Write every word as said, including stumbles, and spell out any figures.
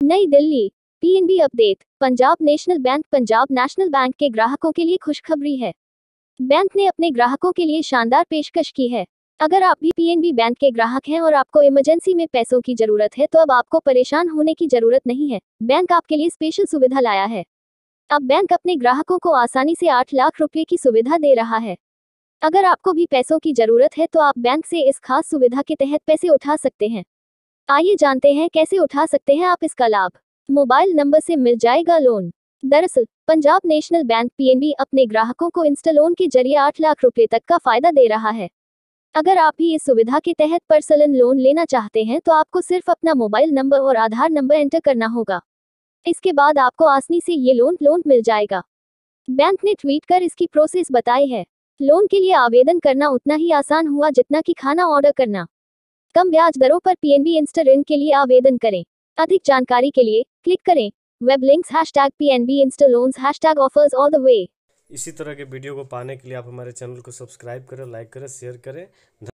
नई Delhi. PNB update. Punjab National Bank Punjab National Bank के ग्राहकों के लिए खुशखबरी है। बैंक ने अपने ग्राहकों के लिए शानदार पेशकश की है। अगर आप भी पीएनबी बैंक के ग्राहक हैं और आपको इमरजेंसी में पैसों की जरूरत है तो अब आपको परेशान होने की जरूरत नहीं है। बैंक आपके लिए स्पेशल सुविधा लाया है। अब बैंक अपने ग्राहकों को आसानी से आठ लाख रुपए की सुविधा दे रहा है। अगर आपको भी पैसों की जरूरत है तो आप बैंक से इस खास सुविधा के तहत पैसे उठा सकते हैं। आइए जानते हैं कैसे उठा सकते हैं आप इसका लाभ। मोबाइल नंबर से मिल जाएगा लोन। दरअसल पंजाब नेशनल बैंक पीएनबी अपने ग्राहकों को इंस्टा लोन के जरिए आठ लाख रुपए तक का फायदा दे रहा है। अगर आप भी इस सुविधा के तहत पर्सनल लोन लेना चाहते हैं तो आपको सिर्फ अपना मोबाइल नंबर और आधार नंबर एंटर करना होगा। इसके बाद आपको आसानी से ये लोन लोन मिल जाएगा। बैंक ने ट्वीट कर इसकी प्रोसेस बताई है। लोन के लिए आवेदन करना उतना ही आसान हुआ जितना कि खाना ऑर्डर करना। कम ब्याज दरों पर पीएनबी इंस्टा ऋण के लिए आवेदन करें। अधिक जानकारी के लिए क्लिक करें web links hashtag PNB insta loans hashtag offers all the way. इसी तरह के वीडियो को पाने के लिए आप हमारे चैनल को सब्सक्राइब करें, लाइक करें, शेयर करें।